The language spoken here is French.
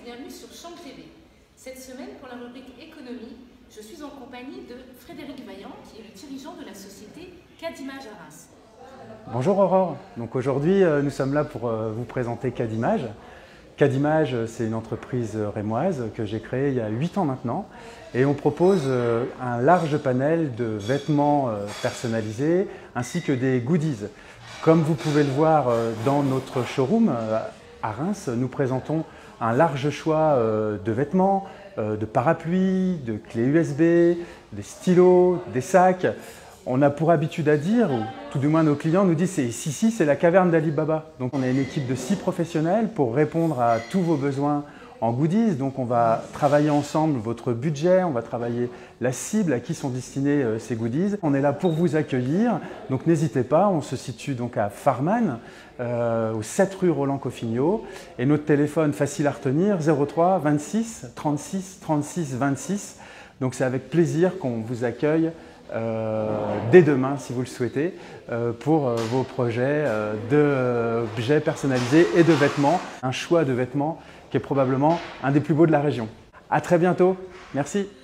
bienvenue sur Champ TV. Cette semaine, pour la rubrique économie, je suis en compagnie de Frédéric Vaillant, qui est le dirigeant de la société Cadimage à Reims. Bonjour Aurore, donc aujourd'hui nous sommes là pour vous présenter Cadimage. Cadimage, c'est une entreprise rémoise que j'ai créée il y a 8 ans maintenant et on propose un large panel de vêtements personnalisés ainsi que des goodies. Comme vous pouvez le voir dans notre showroom à Reims, nous présentons un large choix de vêtements, de parapluies, de clés USB, des stylos, des sacs. On a pour habitude à dire, ou tout du moins nos clients nous disent, ici c'est la caverne d'Ali Baba. Donc on a une équipe de 6 professionnels pour répondre à tous vos besoins en goodies. Donc on va travailler ensemble votre budget, on va travailler la cible à qui sont destinés ces goodies. On est là pour vous accueillir, donc n'hésitez pas, on se situe donc à Farman, au 7 rue Roland Coffigno. Et notre téléphone facile à retenir, 03 26 36 36 26. Donc c'est avec plaisir qu'on vous accueille dès demain, si vous le souhaitez, pour vos projets d'objets personnalisés et de vêtements. Un choix de vêtements qui est probablement un des plus beaux de la région. À très bientôt. Merci.